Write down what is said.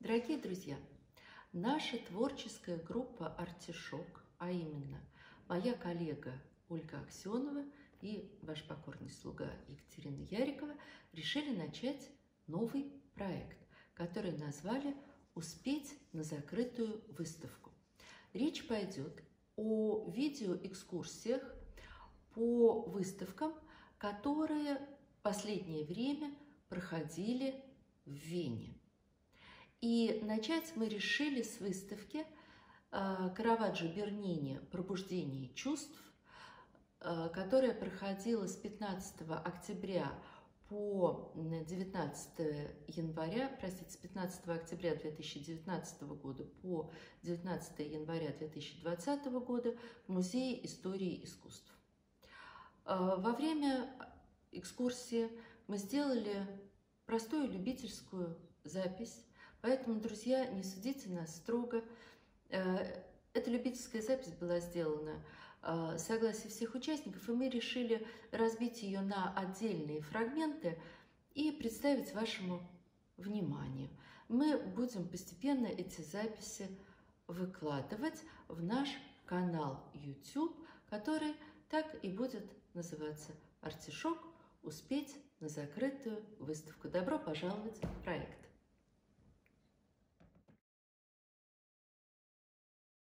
Дорогие друзья, наша творческая группа «Артишок», а именно моя коллега Ольга Аксенова и ваш покорный слуга Екатерина Ярикова решили начать новый проект, который назвали «Успеть на закрытую выставку». Речь пойдет о видеоэкскурсиях по выставкам, которые в последнее время проходили в Вене. И начать мы решили с выставки Караваджо Бернини «Пробуждение чувств», которая проходила с 15 октября по 19 января, простите, с 15 октября 2019 года по 19 января 2020 года в Музее истории искусств. Во время экскурсии мы сделали простую любительскую запись, поэтому, друзья, не судите нас строго. Эта любительская запись была сделана с согласия всех участников, и мы решили разбить ее на отдельные фрагменты и представить вашему вниманию. Мы будем постепенно эти записи выкладывать в наш канал YouTube, который так и будет называться «Артишок. Успеть на закрытую выставку». Добро пожаловать в проект!